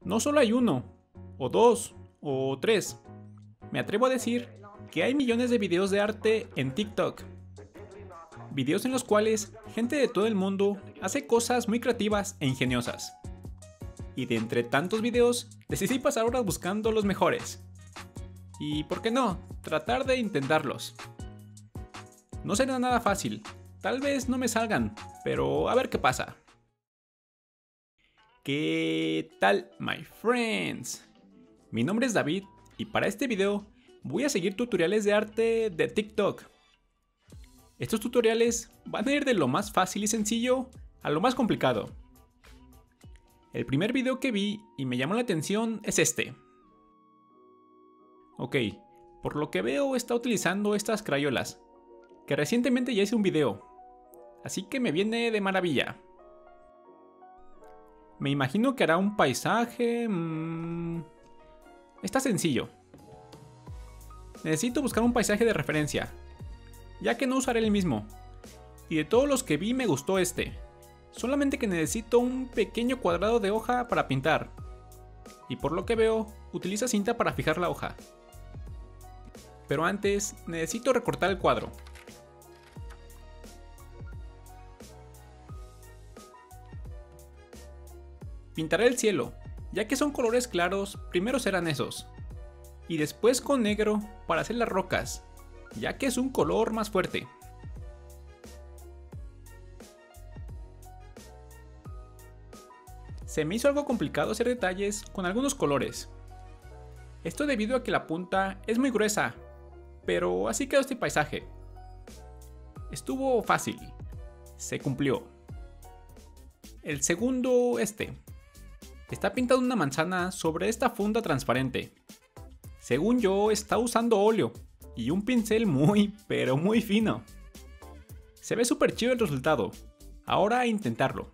No solo hay uno, o dos, o tres. Me atrevo a decir que hay millones de videos de arte en TikTok. Videos en los cuales gente de todo el mundo hace cosas muy creativas e ingeniosas. Y de entre tantos videos, decidí pasar horas buscando los mejores. Y, ¿por qué no?, tratar de intentarlos. No será nada fácil, tal vez no me salgan, pero a ver qué pasa. ¿Qué tal, my friends? Mi nombre es David y para este video voy a seguir tutoriales de arte de TikTok. Estos tutoriales van a ir de lo más fácil y sencillo a lo más complicado. El primer video que vi y me llamó la atención es este. Ok, por lo que veo está utilizando estas crayolas, que recientemente ya hice un video, así que me viene de maravilla. Me imagino que hará un paisaje... Está sencillo. Necesito buscar un paisaje de referencia, ya que no usaré el mismo. Y de todos los que vi me gustó este. Solamente que necesito un pequeño cuadrado de hoja para pintar. Y por lo que veo, utiliza cinta para fijar la hoja. Pero antes, necesito recortar el cuadro. Pintaré el cielo, ya que son colores claros, primero serán esos. Y después con negro para hacer las rocas, ya que es un color más fuerte. Se me hizo algo complicado hacer detalles con algunos colores. Esto debido a que la punta es muy gruesa, pero así quedó este paisaje. Estuvo fácil, se cumplió. El segundo, está pintado una manzana sobre esta funda transparente. Según yo, está usando óleo y un pincel muy, pero muy fino. Se ve súper chido el resultado. Ahora a intentarlo.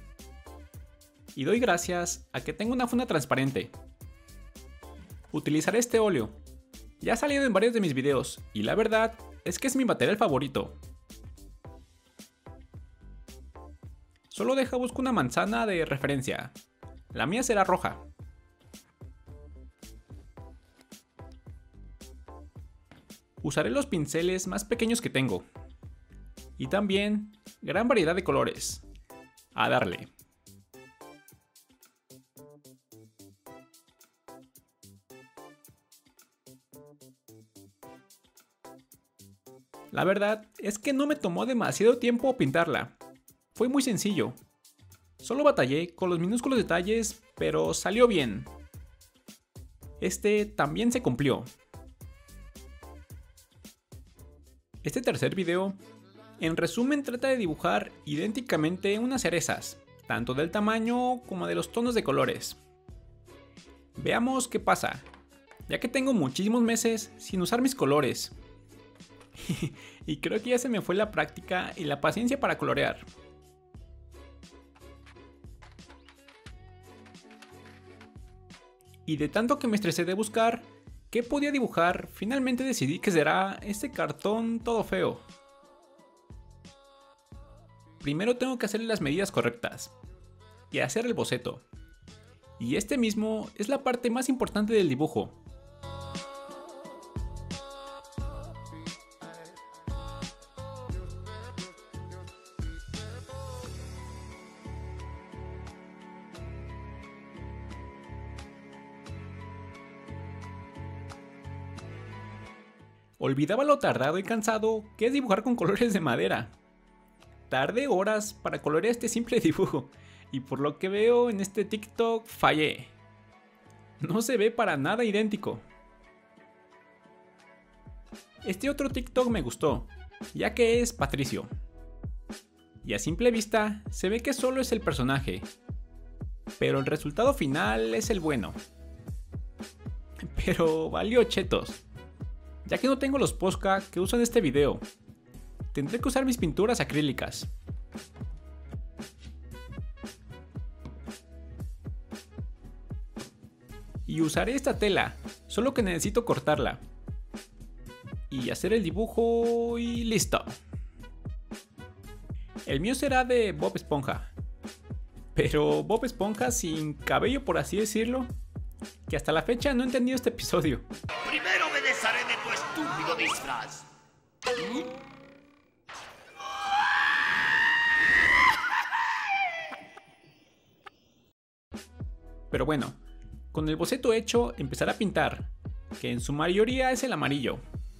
Y doy gracias a que tengo una funda transparente. Utilizaré este óleo. Ya ha salido en varios de mis videos y la verdad es que es mi material favorito. Solo busco una manzana de referencia. La mía será roja. Usaré los pinceles más pequeños que tengo. Y también gran variedad de colores. A darle. La verdad es que no me tomó demasiado tiempo pintarla. Fue muy sencillo. Solo batallé con los minúsculos detalles, pero salió bien. Este también se cumplió. Este tercer video, en resumen, trata de dibujar idénticamente unas cerezas, tanto del tamaño como de los tonos de colores. Veamos qué pasa, ya que tengo muchísimos meses sin usar mis colores. Y creo que ya se me fue la práctica y la paciencia para colorear. Y de tanto que me estresé de buscar qué podía dibujar, finalmente decidí que será este cartón todo feo. Primero tengo que hacerle las medidas correctas y hacer el boceto. Y este mismo es la parte más importante del dibujo. Olvidaba lo tardado y cansado que es dibujar con colores de madera. Tardé horas para colorear este simple dibujo y por lo que veo en este TikTok fallé. No se ve para nada idéntico. Este otro TikTok me gustó, ya que es Patricio. Y a simple vista se ve que solo es el personaje, pero el resultado final es el bueno. Pero valió chetos, ya que no tengo los Posca que uso en este video. Tendré que usar mis pinturas acrílicas. Y usaré esta tela, solo que necesito cortarla. Y hacer el dibujo y listo. El mío será de Bob Esponja. Pero Bob Esponja sin cabello, por así decirlo, que hasta la fecha no he entendido este episodio. Primero me desharé de tu estúpido disfraz. Pero bueno, con el boceto hecho empezaré a pintar, que en su mayoría es el amarillo.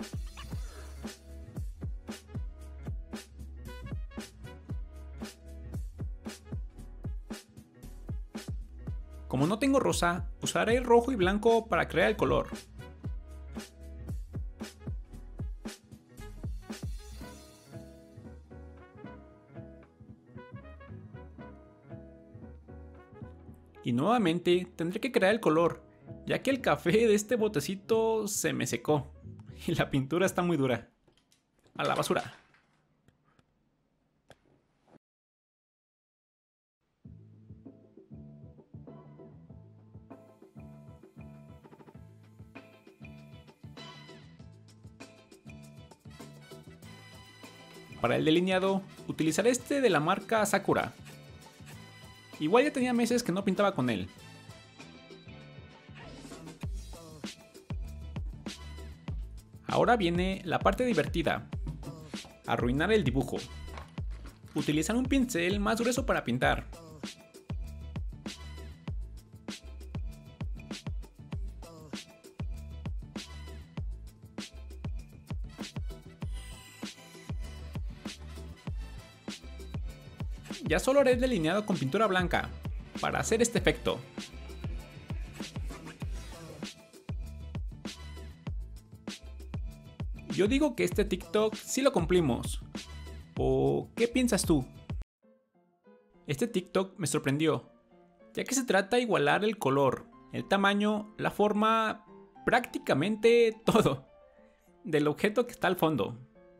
Como no tengo rosa, usaré el rojo y blanco para crear el color. Y nuevamente tendré que crear el color, ya que el café de este botecito se me secó y la pintura está muy dura. A la basura. Para el delineado, utilizaré este de la marca Sakura. Igual ya tenía meses que no pintaba con él. Ahora viene la parte divertida. Arruinar el dibujo. Utilizar un pincel más grueso para pintar. Ya solo haré el delineado con pintura blanca, para hacer este efecto. Yo digo que este TikTok sí lo cumplimos. ¿O qué piensas tú? Este TikTok me sorprendió, ya que se trata de igualar el color, el tamaño, la forma, prácticamente todo, del objeto que está al fondo.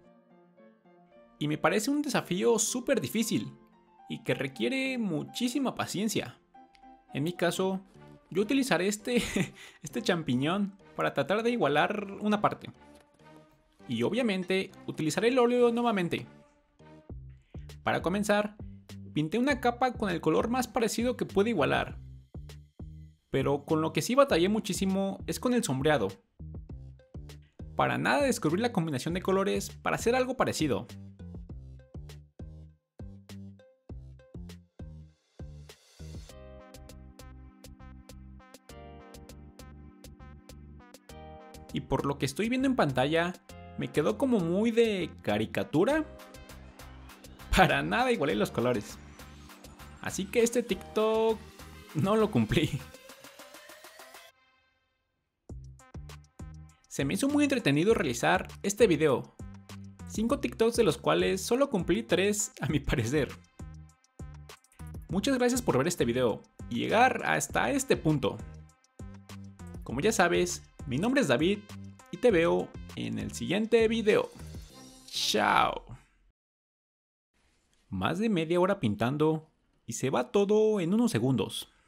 Y me parece un desafío súper difícil, y que requiere muchísima paciencia. En mi caso, yo utilizaré este champiñón para tratar de igualar una parte. Y obviamente utilizaré el óleo nuevamente. Para comenzar, pinté una capa con el color más parecido que pude igualar. Pero con lo que sí batallé muchísimo es con el sombreado. Para nada descubrir la combinación de colores para hacer algo parecido. Y por lo que estoy viendo en pantalla, me quedó como muy de caricatura. Para nada igualé los colores. Así que este TikTok no lo cumplí. Se me hizo muy entretenido realizar este video. 5 TikToks de los cuales solo cumplí 3 a mi parecer. Muchas gracias por ver este video y llegar hasta este punto. Como ya sabes, mi nombre es David y te veo en el siguiente video. Chao. Más de media hora pintando y se va todo en unos segundos.